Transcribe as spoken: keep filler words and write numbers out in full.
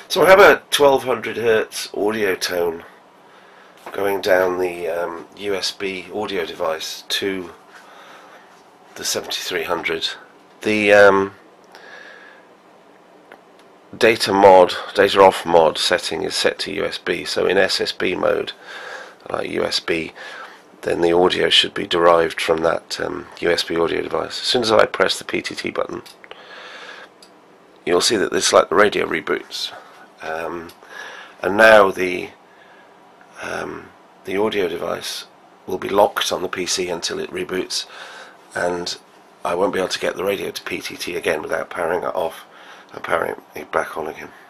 So I have a twelve hundred hertz audio tone going down the um, U S B audio device to the seventy-three hundred. The um, data mod, data off mod setting is set to U S B, so in S S B mode, like U S B, then the audio should be derived from that um, U S B audio device. As soon as I press the P T T button, you'll see that it's like the radio reboots, um, and now the um, the audio device will be locked on the P C until it reboots, and I won't be able to get the radio to P T T again without powering it off and powering it back on again.